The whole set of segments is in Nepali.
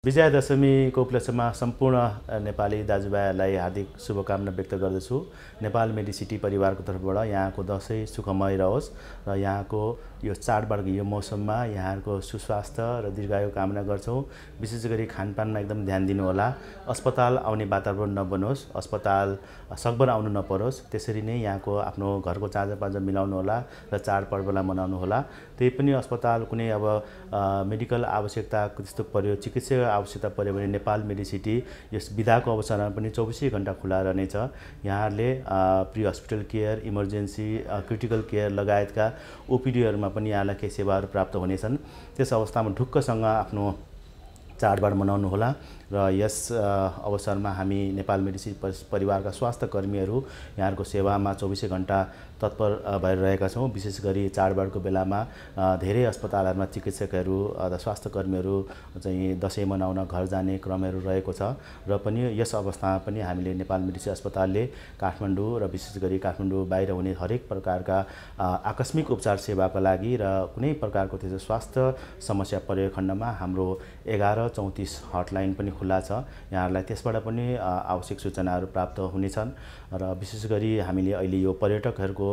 विजयादशमीको उपलक्ष्यमा सम्पूर्ण नेपाली दाजुभाइहरूलाई हार्दिक शुभकामना व्यक्त गर्दछु। नेपाल मेडिसिटी परिवारको तर्फबाट यहाँको दशैं सुखमय रहोस् र यहाँको यो चाडबाडको यो मौसममा यहाँहरूको सुस्वास्थ्य र दीर्घायु कामना गर्छौँ। विशेष गरी खानपानमा एकदम ध्यान दिनुहोला। अस्पताल आउने वातावरण नबनोस्, अस्पताल सकभर आउनु नपरोस्। त्यसरी नै यहाँको आफ्नो घरको चाँजोपाँजो मिलाउनुहोला र चाडपर्वलाई मनाउनुहोला। त्यही पनि अस्पताल कुनै अब मेडिकल आवश्यकता त्यस्तो पर्यो, चिकित्सा आवश्यकता पर्यो भने नेपाल मेडिसिटी यस बिदाको अवसरमा पनि 24 घण्टा खुला रहनेछ। यहाँहरूले pre hospital care, emergency, critical care लगायतका ओपिडीहरूमा पनि यहाँलाई केही सेवाहरू प्राप्त हुनेछन्। त्यस अवस्थामा ढुक्कसँग आफ्नो चाडबाड मनाउनुहोला र यस अवसरमा हामी नेपाल मेडिसिटी परिवारका स्वास्थ्य कर्मीहरू यहाँहरूको सेवामा 24 घण्टा तत्पर भएर रहेका छौँ। विशेष गरी चाडबाडको बेलामा धेरै अस्पतालहरूमा चिकित्सकहरू स्वास्थ्य कर्मीहरू चाहिँ दशैं मनाउन घर जाने क्रमहरू रहेको छ र पनि यस अवस्थामा पनि हामीले नेपाल मेडिसिटी अस्पतालले काठमाडौँ र विशेष गरी काठमाडौँ बाहिर हुने हरेक प्रकारका आकस्मिक उपचार सेवाका लागि र कुनै प्रकारको त्यस्तो स्वास्थ्य समस्या परेको खण्डमा हाम्रो 1134 हटलाइन पनि खुला छ। यहाँहरूलाई त्यसबाट पनि आवश्यक सूचनाहरू प्राप्त हुनेछन् र विशेष गरी हामीले अहिले यो पर्यटकहरूको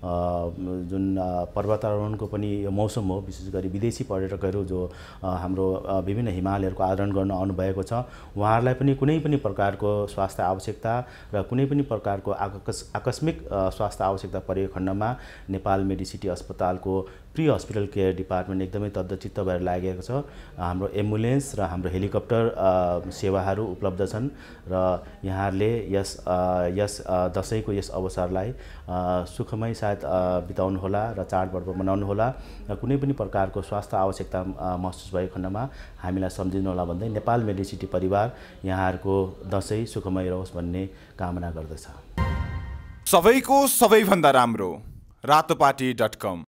जुन पर्वतारोहणको पनि यो मौसम हो, विशेष गरी विदेशी पर्यटकहरू जो हाम्रो विभिन्न हिमालयहरूको आरोहण गर्न आउनुभएको छ, उहाँहरूलाई पनि कुनै पनि प्रकारको स्वास्थ्य आवश्यकता र कुनै पनि प्रकारको आकस्मिक स्वास्थ्य आवश्यकता परेको खण्डमा नेपाल मेडिसिटी अस्पतालको प्री हस्पिटल केयर डिपार्टमेन्ट एकदमै तद्दचित्त भएर लागेको छ। हाम्रो एम्बुलेन्स र हाम्रो हेलिकप्टर सेवाहरू उपलब्ध छन् र यहाँहरूले यस दशैंको यस अवसरलाई सुखमय साथ बिताउनुहोला र चाडपर्व मनाउनुहोला र कुनै पनि प्रकारको स्वास्थ्य आवश्यकता महसुस भएको खण्डमा हामीलाई सम्झिनुहोला भन्दै नेपाल मेडिसिटी परिवार यहाँहरूको दशैं सुखमय रहोस् भन्ने कामना गर्दछ। सबैको सबैभन्दा राम्रो रातोपाटी.com